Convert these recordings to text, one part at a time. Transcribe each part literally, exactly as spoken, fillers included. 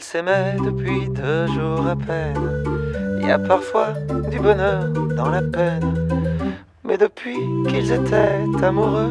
s'aimaient depuis deux jours à peine. Il y a parfois du bonheur dans la peine, mais depuis qu'ils étaient amoureux,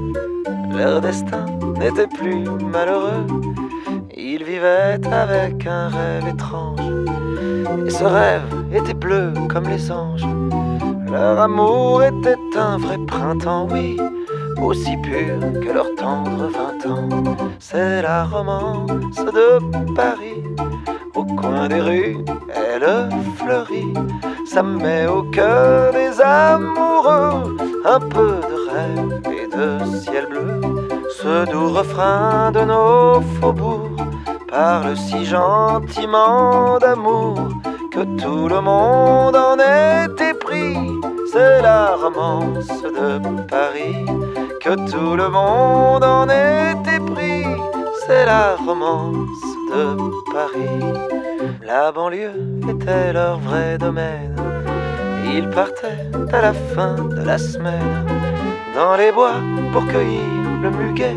leur destin n'était plus malheureux. Ils vivaient avec un rêve étrange, et ce rêve était bleu comme les anges. Leur amour était un vrai printemps, oui, aussi pur que leur tendre vingt ans. C'est la romance de Paris, au coin des rues, elle fleurit. Ça met au cœur des amoureux un peu de rêve et de ciel bleu. Ce doux refrain de nos faubourgs parle si gentiment d'amour que tout le monde en est épris. C'est la romance de Paris, que tout le monde en est épris. C'est la romance de Paris. La banlieue était leur vrai domaine. Ils partaient à la fin de la semaine dans les bois pour cueillir le muguet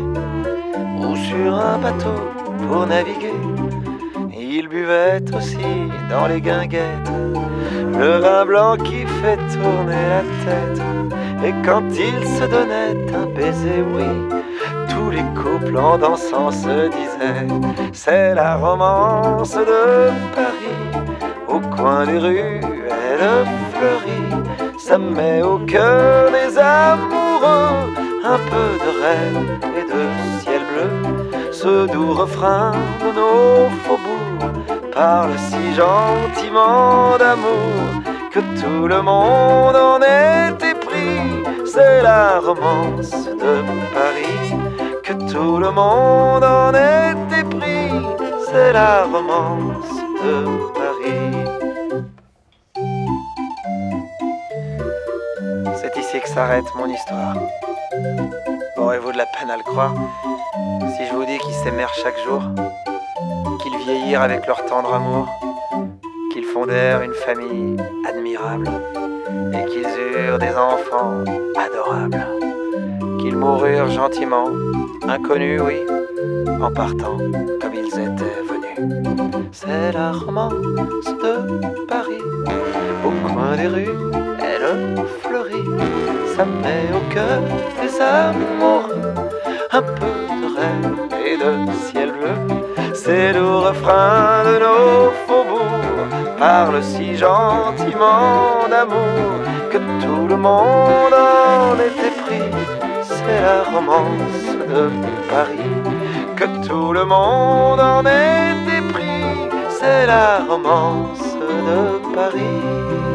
ou sur un bateau pour naviguer. Ils buvaient aussi dans les guinguettes le vin blanc qui fait tourner la tête. Et quand ils se donnaient un baiser, oui, tous les couples en dansant se disaient: c'est la romance de Paris, au coin des rues elle fleurit. Ça met au cœur des amoureux un peu de rêve et de ciel bleu. Ce doux refrain de nos faubourgs parle si gentiment d'amour que tout le monde en est épris. C'est la romance de Paris, que tout le monde en est épris. C'est la romance de Paris. C'est ici que s'arrête mon histoire. Aurez-vous de la peine à le croire si je vous dis qu'ils s'aimèrent chaque jour, qu'ils vieillirent avec leur tendre amour, qu'ils fondèrent une famille admirable et qu'ils eurent des enfants adorables, qu'ils moururent gentiment, inconnus, oui, en partant comme ils étaient venus. C'est la romance de Paris, au coin des rues, elle fleurit. Ça met au cœur des amoureux un peu de rêve et de ciel bleu. C'est le refrain de nos faubourgs parle si gentiment d'amour que tout le monde en est épris. C'est la romance de Paris, que tout le monde en est épris. C'est la romance de Paris.